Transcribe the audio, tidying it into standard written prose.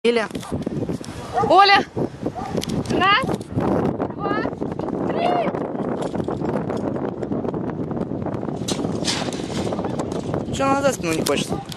Оля. Оля. Раз, два, три. Что назад спину не хочется?